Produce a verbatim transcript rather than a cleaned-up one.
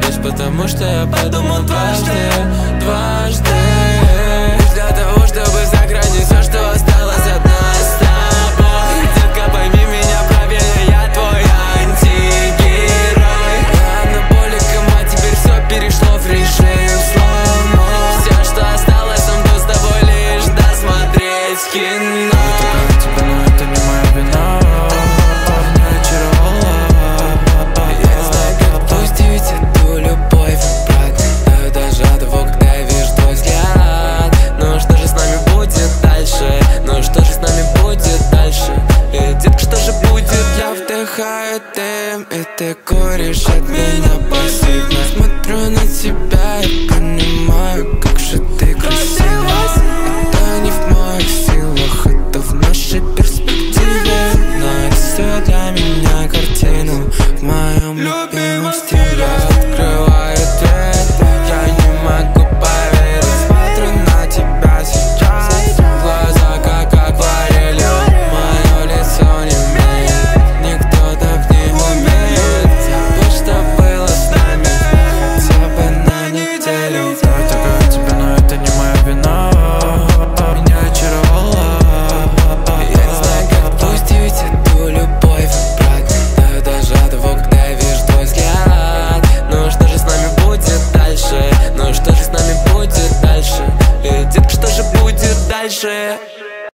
здесь, потому что я подумал дважды, дважды. Лишь для того, чтобы сохранить все, что осталось от нас с тобой. Детка, пойми меня правильно, я твой антигерой. Анаболиком, а теперь все перешло в режим слоумо. Все, что осталось, нам тут с тобой лишь досмотреть кино. Дым, и ты куришь от меня пассивно. Смотрю на тебя и понимаю, как же ты красива. Это не в моих силах, это в нашей перспективе. Нарисуй для меня картину в моем любимом стиле. Открываю дверь, я не могу поверить. Смотрю на тебя сейчас, глаза как акварели. Мое лицо не дальше.